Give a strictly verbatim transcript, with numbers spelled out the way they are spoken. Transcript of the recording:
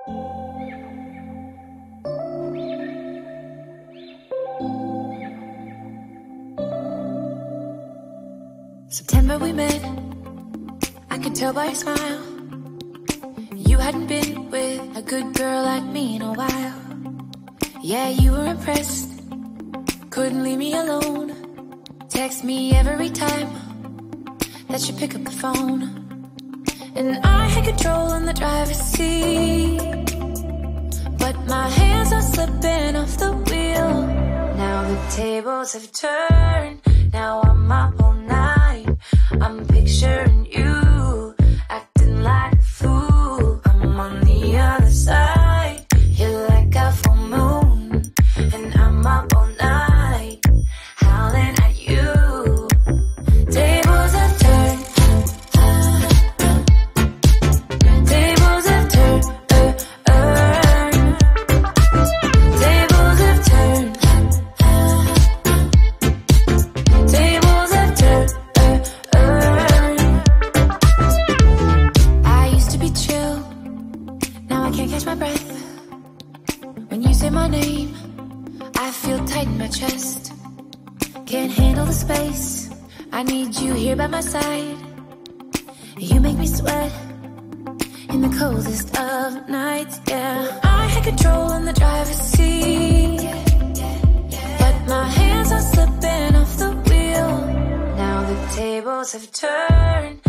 September we met, I could tell by your smile. You hadn't been with a good girl like me in a while. Yeah, you were impressed, couldn't leave me alone. Text me every time that you pick up the phone. And I had control in the driver's seat, but my hands are slipping off the wheel. Now the tables have turned, now I'm up all night. I'm picturing you acting like a fool. I'm on the other side, you're like a full moon, and I'm up all night, howling at you. Tables have turned, tables have turned, tables have turned, tables have turned. I used to be chill, now I can't catch my breath. When you say my name, I feel tight in my chest. Can't handle the space, I need you here by my side. You make me sweat in the coldest of nights, yeah. I had control in the driver's seat, but my hands are slipping off the wheel. Now the tables have turned,